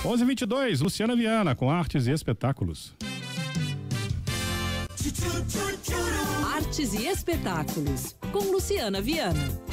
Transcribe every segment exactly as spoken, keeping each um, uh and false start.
onze e vinte e dois, Luciana Viana com artes e espetáculos. Artes e espetáculos com Luciana Viana.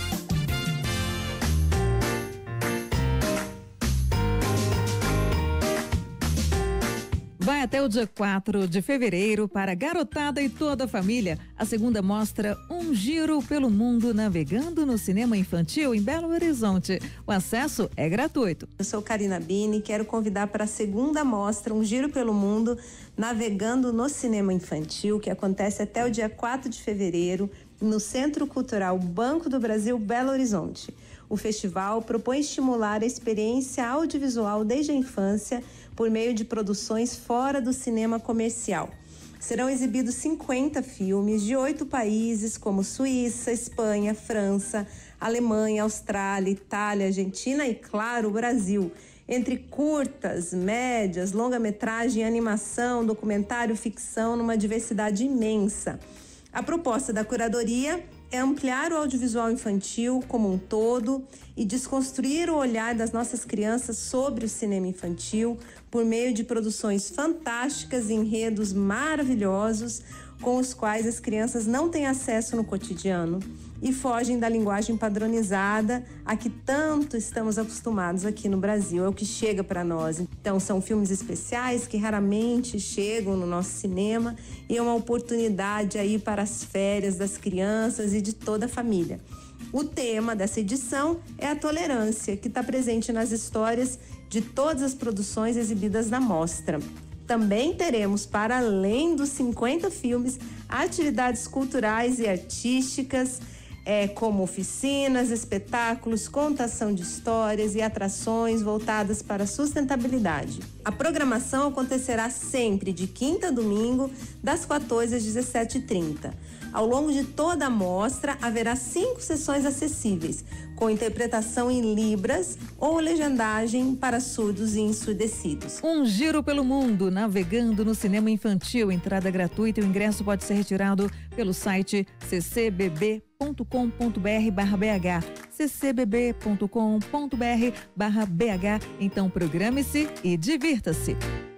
Vai até o dia quatro de fevereiro para a garotada e toda a família. A segunda mostra Um Giro pelo Mundo Navegando no Cinema Infantil em Belo Horizonte. O acesso é gratuito. Eu sou Karina Bini e quero convidar para a segunda mostra Um Giro pelo Mundo Navegando no Cinema Infantil, que acontece até o dia quatro de fevereiro no Centro Cultural Banco do Brasil, Belo Horizonte. O festival propõe estimular a experiência audiovisual desde a infância por meio de produções fora do cinema comercial. Serão exibidos cinquenta filmes de oito países como Suíça, Espanha, França, Alemanha, Austrália, Itália, Argentina e, claro, o Brasil. Entre curtas, médias, longa-metragem, animação, documentário, ficção, numa diversidade imensa. A proposta da curadoria é ampliar o audiovisual infantil como um todo e desconstruir o olhar das nossas crianças sobre o cinema infantil por meio de produções fantásticas e enredos maravilhosos com os quais as crianças não têm acesso no cotidiano e fogem da linguagem padronizada a que tanto estamos acostumados aqui no Brasil, é o que chega para nós. Então são filmes especiais que raramente chegam no nosso cinema e é uma oportunidade aí para as férias das crianças e de toda a família. O tema dessa edição é a tolerância, que está presente nas histórias de todas as produções exibidas na mostra. Também teremos, para além dos cinquenta filmes, atividades culturais e artísticas, é, como oficinas, espetáculos, contação de histórias e atrações voltadas para a sustentabilidade. A programação acontecerá sempre de quinta a domingo, das quatorze às dezessete e trinta. Ao longo de toda a mostra, haverá cinco sessões acessíveis, com interpretação em libras ou legendagem para surdos e ensurdecidos. Um Giro pelo Mundo, navegando no cinema infantil. Entrada gratuita e o ingresso pode ser retirado pelo site c c b b ponto com ponto b r barra b h, c c b b ponto com ponto b r barra b h. Então programe-se e divirta-se.